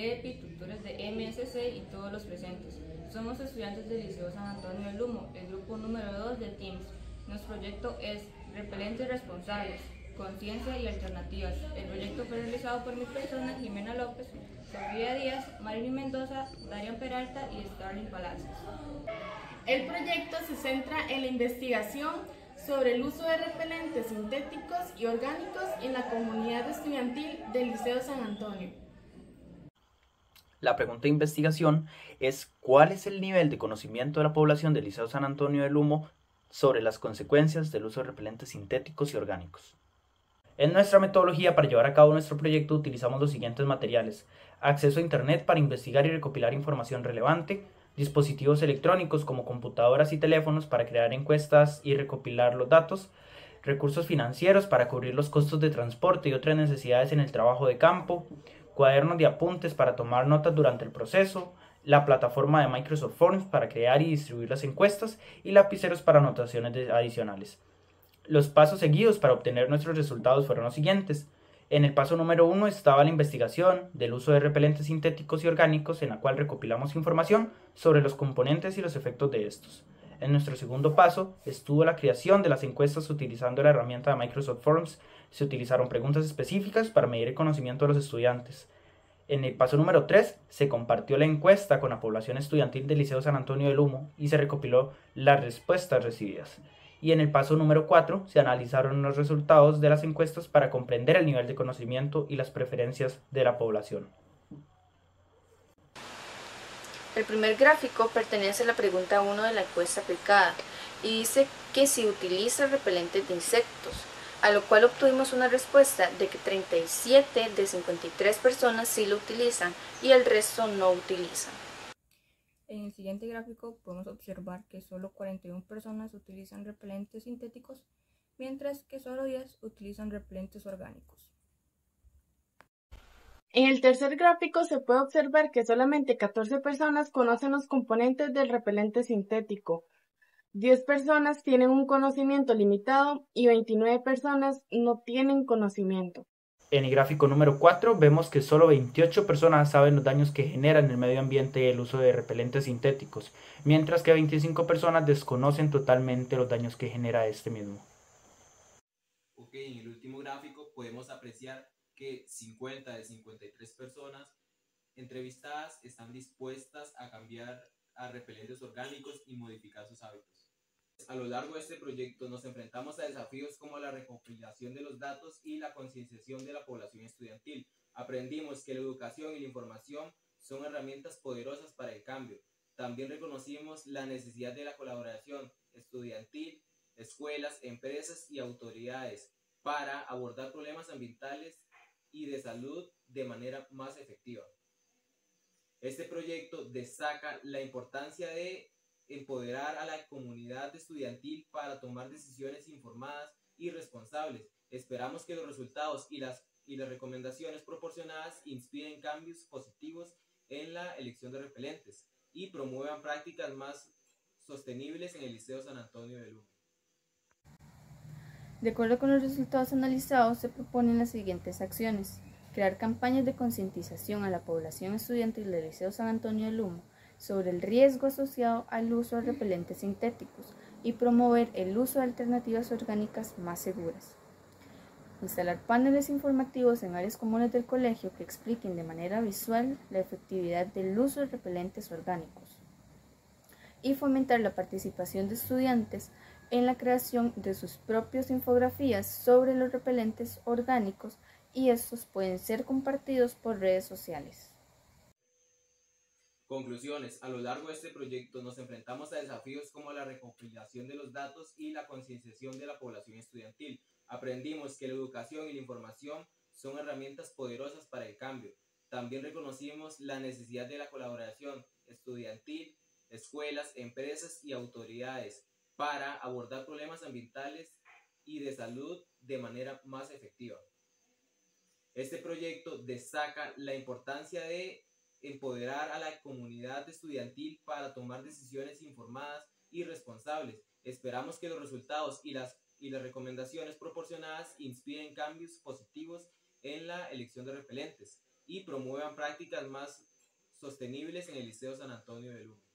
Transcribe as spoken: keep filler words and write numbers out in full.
de EPI, tutores de M S C y todos los presentes. Somos estudiantes del Liceo San Antonio del Lumo, el grupo número dos de Teams. Nuestro proyecto es Repelentes Responsables, Conciencia y Alternativas. El proyecto fue realizado por mi persona, Jimena López, Sofía Díaz, Marilyn Mendoza, Darian Peralta y Starling Palacios. El proyecto se centra en la investigación sobre el uso de repelentes sintéticos y orgánicos en la comunidad estudiantil del Liceo San Antonio. La pregunta de investigación es ¿cuál es el nivel de conocimiento de la población del Liceo San Antonio del Lumo sobre las consecuencias del uso de repelentes sintéticos y orgánicos? En nuestra metodología para llevar a cabo nuestro proyecto utilizamos los siguientes materiales: acceso a internet para investigar y recopilar información relevante, dispositivos electrónicos como computadoras y teléfonos para crear encuestas y recopilar los datos, recursos financieros para cubrir los costos de transporte y otras necesidades en el trabajo de campo, cuadernos de apuntes para tomar notas durante el proceso, la plataforma de Microsoft Forms para crear y distribuir las encuestas y lapiceros para anotaciones adicionales. Los pasos seguidos para obtener nuestros resultados fueron los siguientes. En el paso número uno estaba la investigación del uso de repelentes sintéticos y orgánicos, en la cual recopilamos información sobre los componentes y los efectos de estos. En nuestro segundo paso estuvo la creación de las encuestas utilizando la herramienta de Microsoft Forms. Se utilizaron preguntas específicas para medir el conocimiento de los estudiantes. En el paso número tres se compartió la encuesta con la población estudiantil del Liceo San Antonio del Lumo y se recopiló las respuestas recibidas. Y en el paso número cuatro se analizaron los resultados de las encuestas para comprender el nivel de conocimiento y las preferencias de la población. El primer gráfico pertenece a la pregunta uno de la encuesta aplicada y dice que si utiliza repelentes de insectos, a lo cual obtuvimos una respuesta de que treinta y siete de cincuenta y tres personas sí lo utilizan y el resto no utilizan. En el siguiente gráfico podemos observar que solo cuarenta y una personas utilizan repelentes sintéticos, mientras que solo diez utilizan repelentes orgánicos. En el tercer gráfico se puede observar que solamente catorce personas conocen los componentes del repelente sintético, diez personas tienen un conocimiento limitado y veintinueve personas no tienen conocimiento. En el gráfico número cuatro vemos que solo veintiocho personas saben los daños que genera en el medio ambiente el uso de repelentes sintéticos, mientras que veinticinco personas desconocen totalmente los daños que genera este mismo. Ok, en el último gráfico podemos apreciar que cincuenta de cincuenta y tres personas entrevistadas están dispuestas a cambiar a repelentes orgánicos y modificar sus hábitos. A lo largo de este proyecto nos enfrentamos a desafíos como la recopilación de los datos y la concienciación de la población estudiantil. Aprendimos que la educación y la información son herramientas poderosas para el cambio. También reconocimos la necesidad de la colaboración estudiantil, escuelas, empresas y autoridades para abordar problemas ambientales y de salud de manera más efectiva. Este proyecto destaca la importancia de empoderar a la comunidad estudiantil para tomar decisiones informadas y responsables. Esperamos que los resultados y las, y las recomendaciones proporcionadas inspiren cambios positivos en la elección de repelentes y promuevan prácticas más sostenibles en el Liceo San Antonio del Lumo. De acuerdo con los resultados analizados, se proponen las siguientes acciones: crear campañas de concientización a la población estudiantil del Liceo San Antonio del Lumo sobre el riesgo asociado al uso de repelentes sintéticos y promover el uso de alternativas orgánicas más seguras. Instalar paneles informativos en áreas comunes del colegio que expliquen de manera visual la efectividad del uso de repelentes orgánicos. Y fomentar la participación de estudiantes en la creación de sus propias infografías sobre los repelentes orgánicos, y estos pueden ser compartidos por redes sociales. Conclusiones. A lo largo de este proyecto nos enfrentamos a desafíos como la recopilación de los datos y la concienciación de la población estudiantil. Aprendimos que la educación y la información son herramientas poderosas para el cambio. También reconocimos la necesidad de la colaboración estudiantil, escuelas, empresas y autoridades para abordar problemas ambientales y de salud de manera más efectiva. Este proyecto destaca la importancia de empoderar a la comunidad estudiantil para tomar decisiones informadas y responsables. Esperamos que los resultados y las, y las recomendaciones proporcionadas inspiren cambios positivos en la elección de repelentes y promuevan prácticas más sostenibles en el Liceo San Antonio del Humo.